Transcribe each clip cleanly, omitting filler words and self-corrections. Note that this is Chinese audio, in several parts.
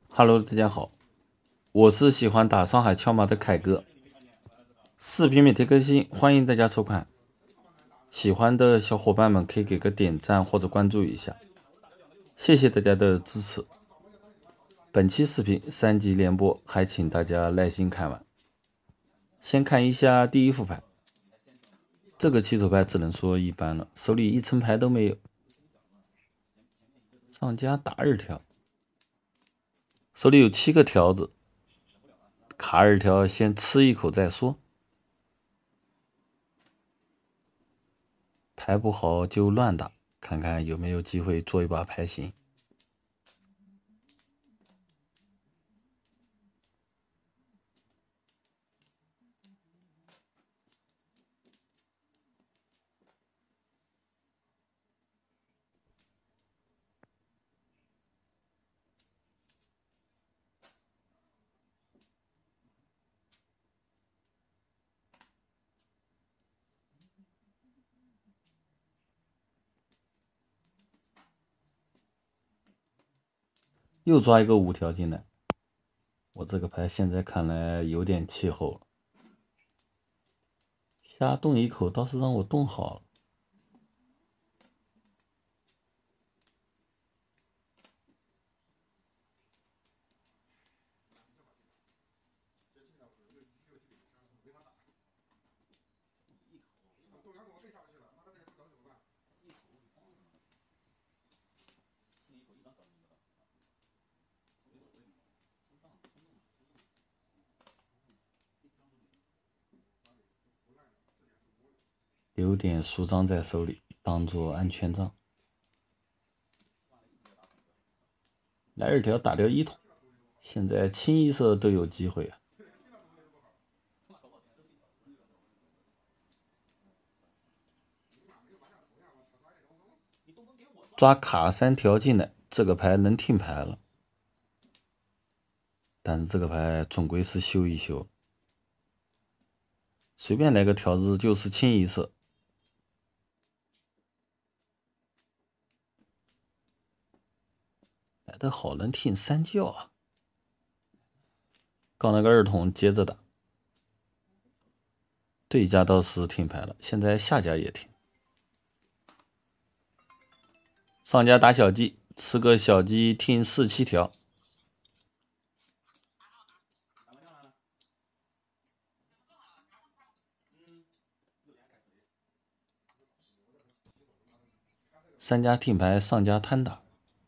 Hello，大家好，我是喜欢打上海敲码的凯哥，视频每天更新，欢迎大家收看。喜欢的小伙伴们可以给个点赞或者关注一下，谢谢大家的支持。本期视频3集连播，还请大家耐心看完。先看一下第一副牌，这个起手牌只能说一般了，手里一层牌都没有。上家打2条，手里有7个条子，卡2条先吃一口再说。牌不好就乱打，看看有没有机会做一把牌型。又抓一个5条进来，我这个牌现在看来有点气候了。瞎动一口倒是让我动好了。留点熟章在手里，当做安全章。来2条打掉1筒，现在清一色都有机会啊。抓卡3条进来，这个牌能听牌了，但是这个牌总归是修一修，随便来个条子就是清一色。来得好能听3叫啊！刚那个2筒接着打，对家倒是听牌了，现在下家也听。上家打小鸡，吃个小鸡听4、7条。3家听牌，上家摊打。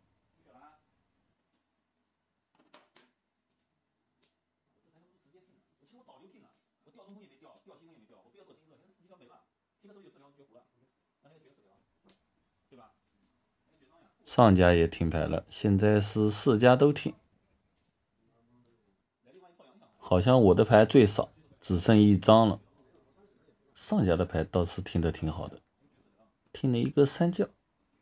上家也听牌了，现在是4家都听。好像我的牌最少，只剩1张了。上家的牌倒是听得挺好的，听了一个3叫。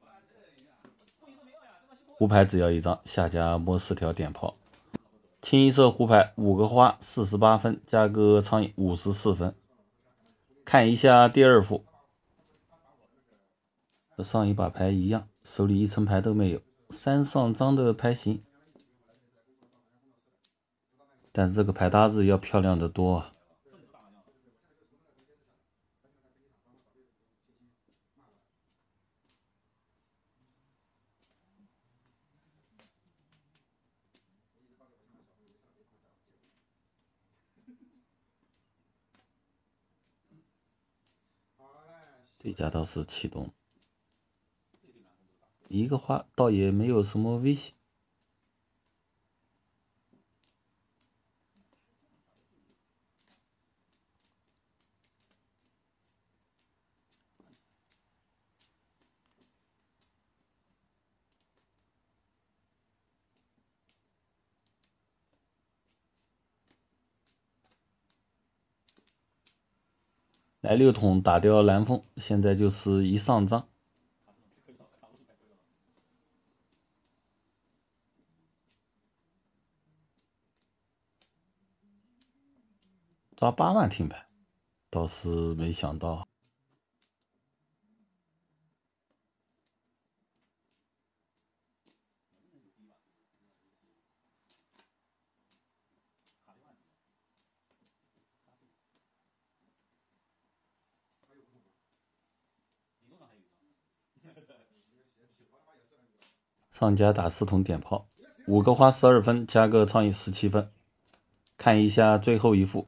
胡牌只要1张，下家摸4条点炮。清一色胡牌5个花48分，加个苍蝇54分。看一下第2副，和上一把牌一样，手里1层牌都没有，3上张的牌型。但是这个牌搭子要漂亮的多啊。对家倒是启动，1个花倒也没有什么危险。来6筒打掉蓝风，现在就是1上张。抓8万听牌，倒是没想到。 上家打4筒点炮，5个花12分，加个苍蝇17分。看一下最后一副，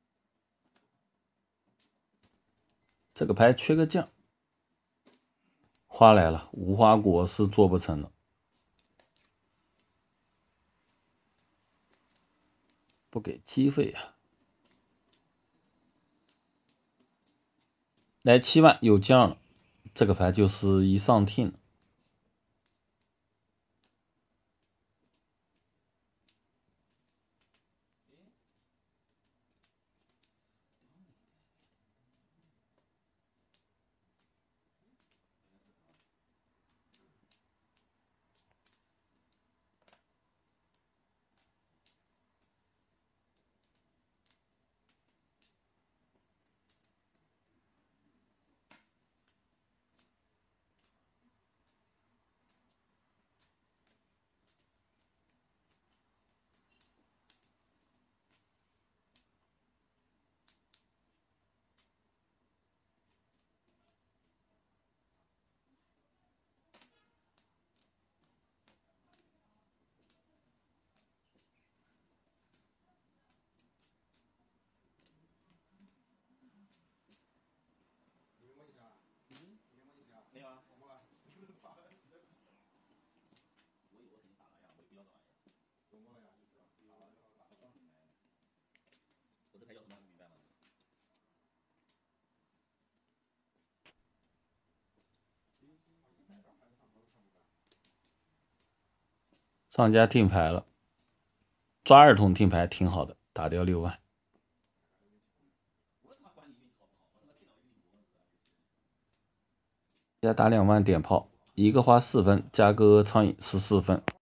这个牌缺个将，花来了，无花果是做不成了，不给机会呀。来7万有将了，这个牌就是一上听了。上家听牌了，抓2筒听牌挺好的，打掉6万。加打2万点炮，1个花4分，加个苍蝇14分。